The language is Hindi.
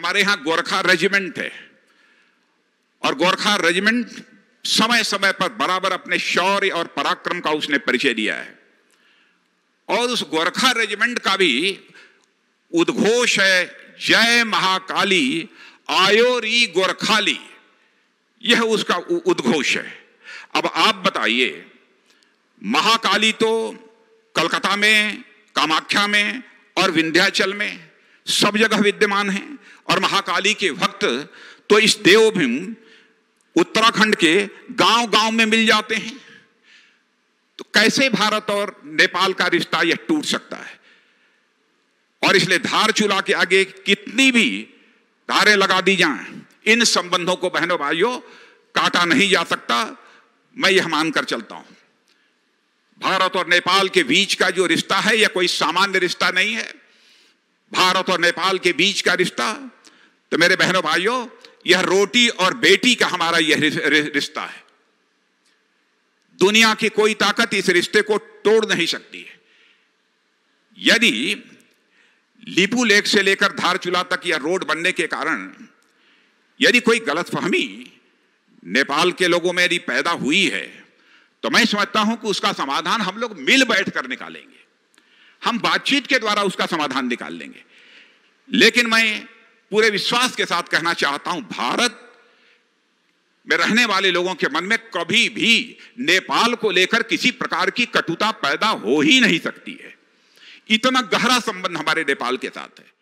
हमारे यहां गोरखा रेजिमेंट है और गोरखा रेजिमेंट समय समय पर बराबर अपने शौर्य और पराक्रम का उसने परिचय दिया है। और उस गोरखा रेजिमेंट का भी उद्घोष है, जय महाकाली आयो री गोरखाली, यह उसका उद्घोष है। अब आप बताइए, महाकाली तो कलकत्ता में, कामाख्या में और विंध्याचल में सब जगह विद्यमान है, और महाकाली के भक्त तो इस देवभूमि उत्तराखंड के गांव गांव में मिल जाते हैं। तो कैसे भारत और नेपाल का रिश्ता यह टूट सकता है? और इसलिए धारचूला के आगे कितनी भी धारें लगा दी जाएं, इन संबंधों को बहनों भाइयों काटा नहीं जा सकता। मैं यह मानकर चलता हूं, भारत और नेपाल के बीच का जो रिश्ता है यह कोई सामान्य रिश्ता नहीं है। भारत और नेपाल के बीच का रिश्ता तो मेरे बहनों भाइयों, यह रोटी और बेटी का हमारा यह रिश्ता है। दुनिया की कोई ताकत इस रिश्ते को तोड़ नहीं सकती है। यदि लिपू लेक से लेकर धारचूला तक यह रोड बनने के कारण यदि कोई गलतफहमी नेपाल के लोगों में यदि पैदा हुई है, तो मैं समझता हूं कि उसका समाधान हम लोग मिल बैठकर निकालेंगे, हम बातचीत के द्वारा उसका समाधान निकाल लेंगे। लेकिन मैं पूरे विश्वास के साथ कहना चाहता हूं, भारत में रहने वाले लोगों के मन में कभी भी नेपाल को लेकर किसी प्रकार की कटुता पैदा हो ही नहीं सकती है। इतना गहरा संबंध हमारे नेपाल के साथ है।